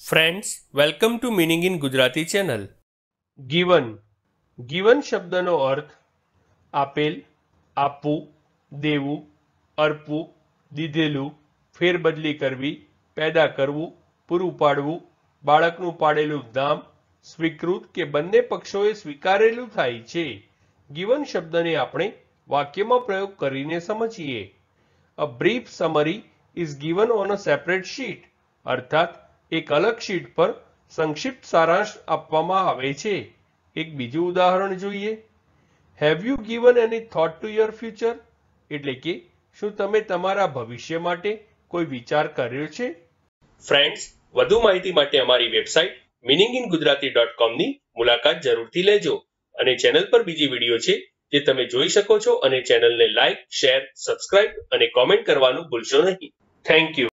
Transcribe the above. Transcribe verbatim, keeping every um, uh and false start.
Friends, welcome to meaning in Gujarati channel. Given given શબ્દનો અર્થ આપેલ, આપવું, દેવું, અર્પવું, દીધેલું, ફેરબદલી કરવી, પેદા કરવું, પૂરું પાડવું, બાળકનું પાડેલું નામ, સ્વીકૃત કે બંને પક્ષોએ સ્વીકારેલું થાય છે. ગિવન શબ્દને આપણે વાક્યમાં પ્રયોગ કરીને સમજીએ. A brief summary is given on a separate sheet, અર્થાત એક અલગ શીટ પર સંક્ષિપ્ત સારાંશ આપવામાં આવે છે. એક બીજું ઉદાહરણ જોઈએ. Have you given any thought to your future? એટલે કે શું તમે તમારા ભવિષ્ય માટે કોઈ વિચાર કર્યો છે? ફ્રેન્ડ્સ, વધુ માહિતી માટે અમારી website meaning in Gujarati dot com ની મુલાકાત જરૂરથી લેજો. અને ચેનલ પર બીજી વિડીયો છે જે તમે જોઈ શકો છો, અને ચેનલને લાઇક, શેર, સબસ્ક્રાઇબ અને કોમેન્ટ કરવાનું ભૂલશો નહીં. Thank you.